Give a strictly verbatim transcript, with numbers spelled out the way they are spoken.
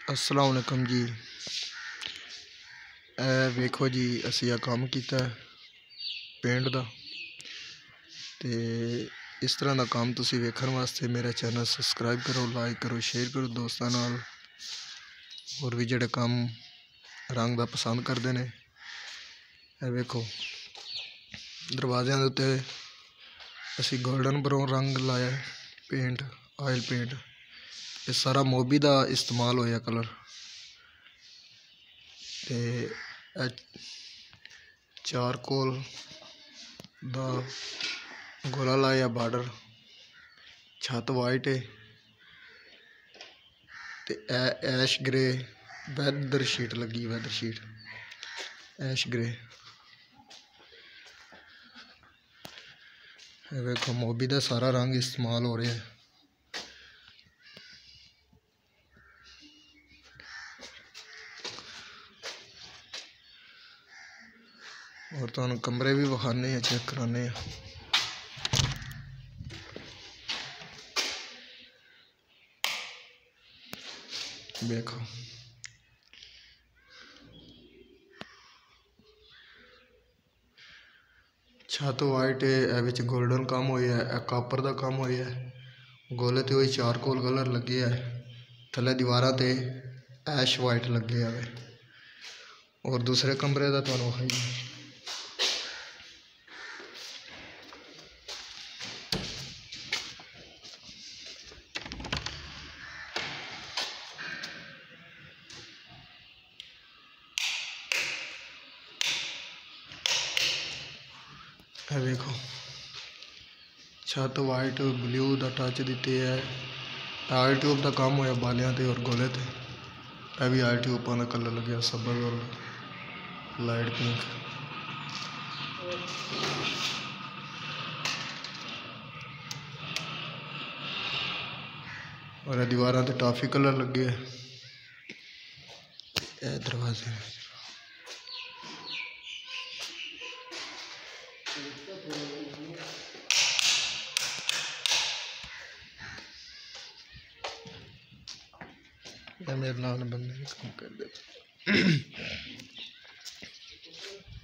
अस्सलाम वालेकुम जी। ए वेखो जी, असी आ काम किया पेंट का। तो इस तरह का काम तुसी वेखण वास्ते मेरा चैनल सबसक्राइब करो, लाइक करो, शेयर करो दोस्तों नाल। और भी जेडे काम रंग का पसंद करते हैं। ए वेखो दरवाज़ों के उत्ते असी गोल्डन ब्राउन रंग लाया पेंट, ऑयल पेंट। ये सारा मोबी का इस्तेमाल होया कलर। ते चारकोल दा गोला लाया बार्डर, छत वाइट है। ते ऐश ग्रे वैदर शीट लगी, वैदर शीट ऐश ग्रे। देखो मोबी का सारा रंग इस्तेमाल हो रहा है। और तुहानू कमरे भी विखाने हैं, चेक कराने हैं। देखो छत वाइट है, ए गोल्डन काम होया है, कापर का काम होया है। गोले ते वही चारकोल कलर लगे है, थले दीवारां ते ऐश वाइट लगे है। और दूसरे कमरे का तुहानू है देखो छत वाइट ब्लू का टच दिते है। आयल ट्यूब का काम होया बालियां ते और गोले ते। यह भी आयल ट्यूबों का कलर लगे सबर और लाइट पिंक। और दीवार ते टॉफी कलर लगे है। ए दरवाजे मेरे नाल बंदे काम कर दे।